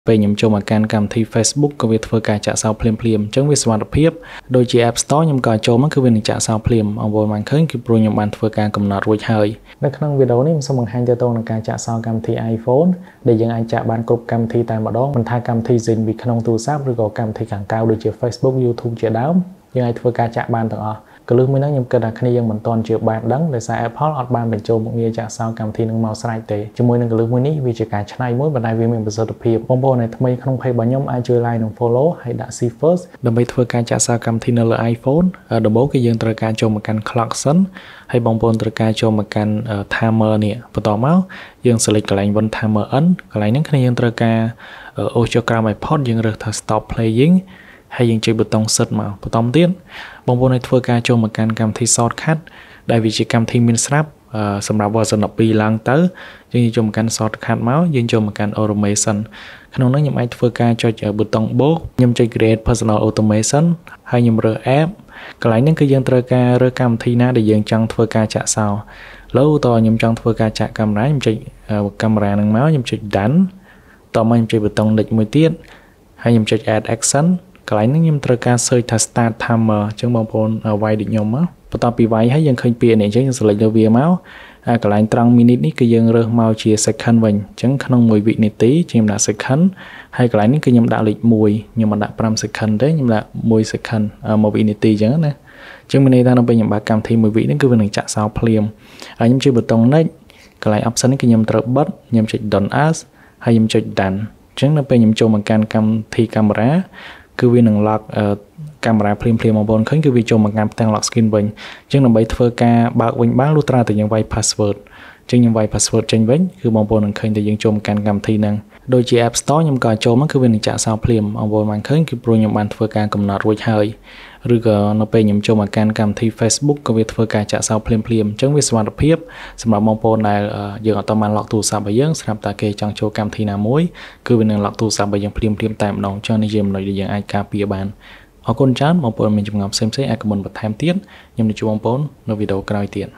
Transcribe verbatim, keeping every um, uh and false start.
ពេលខ្ញុំចូលមកកាន់កម្មវិធី Facebook ក៏វាធ្វើការចាក់សោភ្លាមៗអញ្ចឹងវាសុវត្ថិភាពដូចជា App Store ខ្ញុំក៏ចូលមកគឺវានឹងចាក់សោភ្លាមអង្វរបានឃើញគឺព្រោះខ្ញុំបានធ្វើការកំណត់រួចហើយនៅក្នុងវីដេអូនេះខ្ញុំសូមបង្ហាញទៅទៅនឹងការចាក់សោកម្មវិធី iPhone ដែលយើងអាចចាក់បានគ្រប់កម្មវិធីតែម្ដងមិនថាកម្មវិធី Zing ពីក្នុងទូរស័ព្ទឬក៏កម្មវិធីខាងក្រៅដូចជា Facebook YouTube ជាដើមយើងអាចធ្វើការចាក់បានទាំងអស់ក៏លើសមួយហ្នឹងខ្ញុំគិតថាគ្នាយើងមិនទាន់ជាបានដឹងដោយសារ Apple អត់បានបញ្ចូលមុខងារចាក់សោកម្មវិធីនឹងមកស្រេចទេជាមួយនឹងក៏លើសមួយនេះវាជាការឆ្នៃមួយប៉ុន្តែវាមានប្រសិទ្ធភាពបងប្អូនដែលថ្មីក្នុង page របស់ខ្ញុំអាចជួយ like និង follow ហើយដាក់ See First ដើម្បីធ្វើការចាក់សោកម្មវិធីនៅលើ iPhone ដំបូងគឺយើងត្រូវការចូលមកកាន់ Clock សិនហើយបងប្អូនត្រូវការចូលមកកាន់ Timer នេះបន្ទាប់មកយើង select កន្លែង One Timer N កន្លែងហ្នឹងគ្នាយើងត្រូវការអូសចុះក្រោម iPod យើងរើសថា Stop Playingហើយយើងចុចប៊ូតុង Set មកបន្តទៀតបងប្អូនឲ្យធ្វើការចូលមកកាន់កម្មវិធី Shortcut ដែលវាជាកម្មវិធីមានស្រាប់សម្រាប់ version 12ឡើងទៅយើងចូលមកកាន់ Shortcut មកយើងចូលមកកាន់ Automation ក្នុងនោះខ្ញុំអាចធ្វើការចុចប៊ូតុងបូកខ្ញុំចុច Create Personal Automation ហើយខ្ញុំរើស App កន្លែងហ្នឹងគឺយើងត្រូវការរើសកម្មវិធីណាដែលយើងចង់ធ្វើការចាក់សោលើតើខ្ញុំចង់ធ្វើការចាក់កាមេរ៉ាខ្ញុំចុចកាមេរ៉ាហ្នឹងមកខ្ញុំចុច Done តមកខ្ញុំចុចប៊ូតុង Next មួយទៀតហើយខ្ញុំចុច Add Actionកន្លែងនេះខ្ញុំត្រូវការ search ថា start timer អញ្ចឹងបងប្អូនវាយដូចខ្ញុំមកបន្ទាប់ពីវាយហើយយើងឃើញពាក្យនេះអញ្ចឹងយើង select លើវាមកហើយកន្លែងត្រង់ minute នេះគឺយើងរើសមកជា second វិញអញ្ចឹងក្នុងមួយវិនាទីខ្ញុំដាក់ second ហើយកន្លែងនេះគឺខ្ញុំដាក់លេខមួយខ្ញុំមិនដាក់5 second ទេខ្ញុំដាក់1 second មួយវិនាទីអញ្ចឹងណាអញ្ចឹងមានន័យថានៅពេលខ្ញុំបើកកម្មវិធីមួយវិនេះគឺវានឹងចាក់សោភ្លាមហើយខ្ញុំចុចប៊ូតុង next កន្លែង option នេះគឺខ្ញុំត្រូវបិទខ្ញុំចុច done as ហើយខ្ញុំចុច done អញ្ចឹងនៅពេលខ្ញុំចូលមកកាន់កម្មវិធីកាមេរ៉ាគឺវានឹង lock កាមេរ៉ាភ្លាមភ្លាមបងប្អូនឃើញគឺវាចូលមកកាន់ផ្ទាំង lock screen វិញអញ្ចឹងដើម្បីធ្វើការបើកវិញបានលុះត្រាតែយើងវាយ password អញ្ចឹងខ្ញុំវាយ password ចេញវិញគឺបងប្អូននឹងឃើញតែយើងចូលមកកាន់កម្មវិធីហ្នឹងដូចជា App Store ខ្ញុំក៏ចូលមកគឺវានឹងចាក់សោភ្លាមបងប្អូនបានឃើញគឺព្រោះខ្ញុំបានធ្វើការកំណត់រួចហើយឬក៏នៅពេលខ្ញុំចូលមកកាន់កម្មវិធី Facebook ក៏វាធ្វើការចាក់សោភ្លាមភ្លាមអញ្ចឹងវាសុវត្ថិភាពសម្រាប់បងប្អូនដែលយើងអត់តបាន lock ទូរស័ព្ទរបស់យើងស្រាប់តែគេចង់ចូលកម្មវិធីណាមួយគឺវានឹង lock ទូរស័ព្ទរបស់យើងភ្លាមភ្លាមតែម្ដងអញ្ចឹងនេះជាចំណុចដែលយើងអាចការពារបានអរគុណច្រើនបងប្អូនមានចម្ងល់ផ្សេងៗអាច comment បន្ថែមទៀតខ្ញុំនឹងជួបបងប្អូននៅវីដេអូក្រោយទៀត